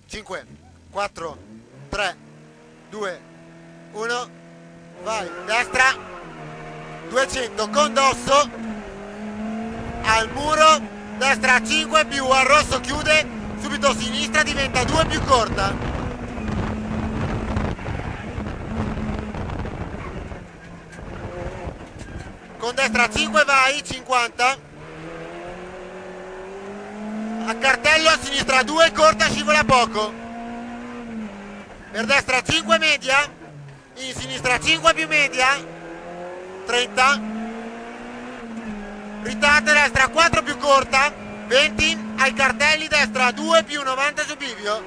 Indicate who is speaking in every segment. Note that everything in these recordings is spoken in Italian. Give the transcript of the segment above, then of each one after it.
Speaker 1: 5, 4, 3, 2, 1, vai, destra, 200, condosso, al muro, destra 5 più, al rosso chiude, subito sinistra diventa 2 più corta. Con destra 5 vai, 50. A cartello, a sinistra 2, corta, scivola poco. Per destra 5 media, in sinistra 5 più media, 30. Ritarda destra 4 più corta, 20. Ai cartelli destra 2 più 90 su bivio.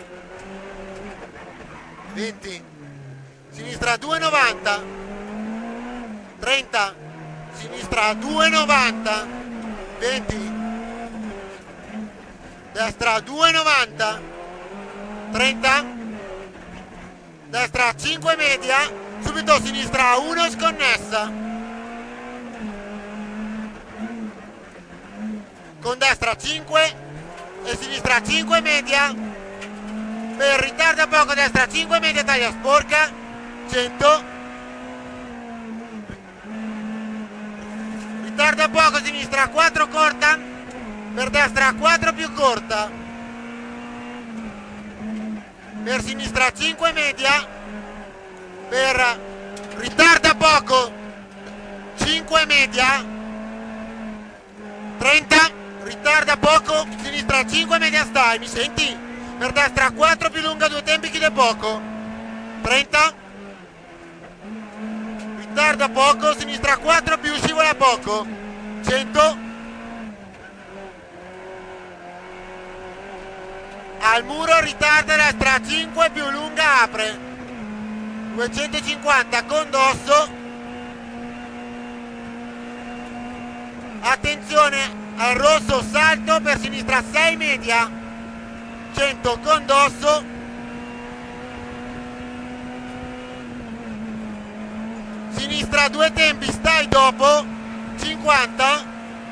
Speaker 1: 20. Sinistra 2,90. 30. Sinistra 2,90. 20. Destra 2,90. 30. Destra 5 media, subito sinistra 1 sconnessa. Con destra 5 e sinistra 5 media. Per ritarda poco, destra 5 media, taglia sporca, 100. Ritarda poco, sinistra 4 corta. Per destra 4 più corta. Per sinistra 5 media. Per ritarda poco 5 media. 30. Ritarda poco, sinistra 5 media stai, mi senti? Per destra 4 più lunga, 2 tempi, chiude poco. 30. Ritarda poco, sinistra 4 più, scivola poco. 100. Al muro ritarda destra 5 più lunga, apre. 250, condosso. Attenzione al rosso, salto, per sinistra 6 media, 100, condosso. Sinistra 2 tempi, stai dopo, 50.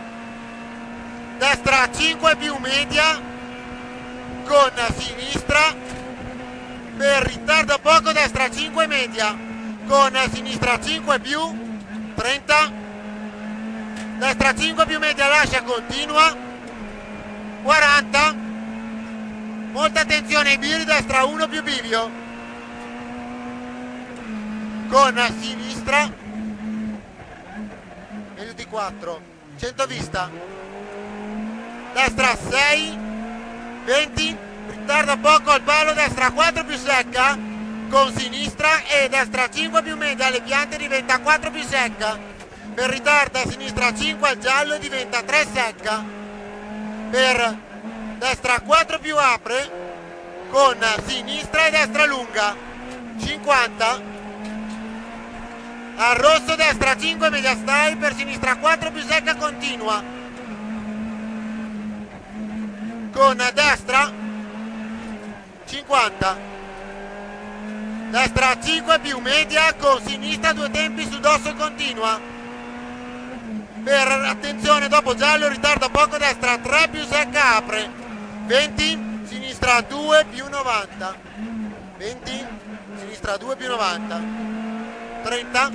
Speaker 1: Destra 5 più media, con sinistra. Per ritardo poco, destra 5 media, con sinistra 5 più, 30. Destra 5 più media, lascia, continua, 40. Molta attenzione ai biri, destra 1 più bivio, con sinistra, meglio di 4, 100 vista. Destra 6, 20, ritarda poco al palo, destra 4 più secca, con sinistra, e destra 5 più media, alle piante diventa 4 più secca. Per ritarda a sinistra 5 al giallo e diventa 3 secca. Per destra 4 più apre, con sinistra e destra lunga, 50. Al rosso destra 5 media stai, per sinistra 4 più secca, continua. Con destra 50. Destra 5 più media, con sinistra 2 tempi su dosso, continua. Per attenzione dopo giallo, ritarda poco, destra 3 più secca, apre. 20, sinistra 2 più 90. 20, sinistra 2 più 90. 30.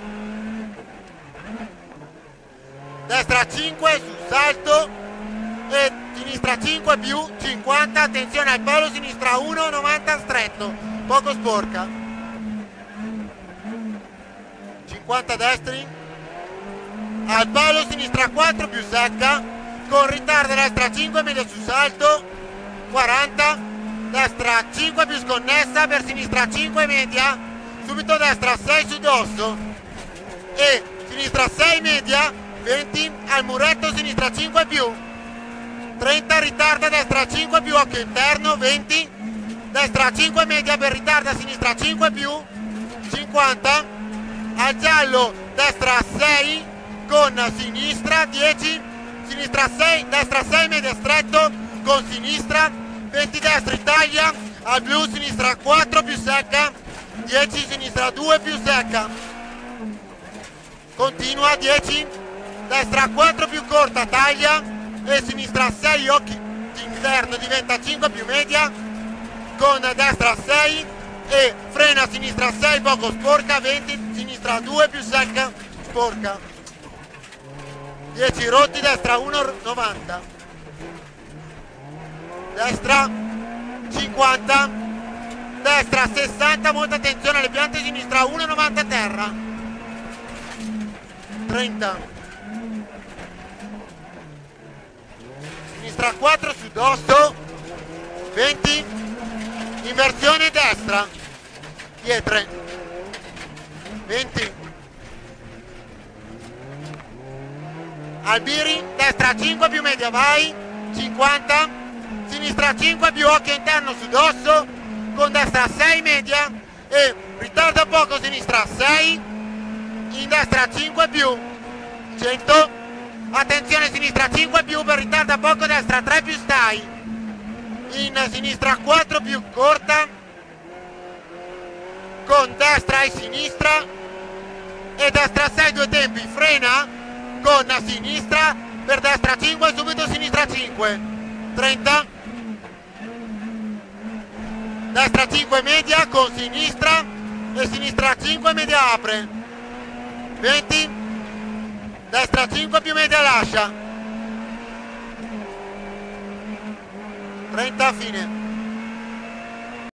Speaker 1: Destra 5 sul salto e sinistra 5 più 50. Attenzione al palo, sinistra 1, 90 stretto, poco sporca. 50 destri. Al palo sinistra 4 più secca, con ritardo destra 5 media sul salto, 40. Destra 5 più sconnessa, per sinistra 5 media, subito destra 6 su dosso e sinistra 6 media, 20. Al muretto sinistra 5 più, 30. Ritarda destra 5 più, occhio interno, 20. Destra 5 media, per ritarda sinistra 5 più, 50. Al giallo destra 6 con sinistra, 10, sinistra 6, destra 6 media stretto, con sinistra, 20 destra Italia, al blu sinistra 4 più secca, 10 sinistra 2 più secca, continua, 10, destra 4 più corta, taglia, e sinistra 6 occhi interno, diventa 5 più media, con destra 6 e frena a sinistra 6 poco sporca, 20 sinistra 2 più secca sporca, 10 rotti, destra 1 90, destra 50, destra 60, molta attenzione alle piante, sinistra 1 90 terra, 30, sinistra 4 su dosso, 20, inversione destra, pietre, 20, Albiri, destra 5 più media vai, 50, sinistra 5 più occhio interno su dosso, con destra 6 media e ritarda poco sinistra 6, in destra 5 più, 100, attenzione sinistra 5 più per ritarda poco, destra 3 più stai, in sinistra 4 più corta, con destra e sinistra e destra 6 due tempi, frena con sinistra per destra 5 subito sinistra 5, 30, destra 5 media con sinistra e sinistra 5 media apre, 20, destra 5 più media lascia, 30 fine.